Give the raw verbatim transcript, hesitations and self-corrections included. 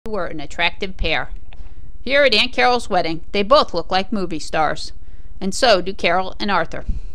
Were an attractive pair. Here at Aunt Carol's wedding, they both look like movie stars. And so do Carol and Arthur.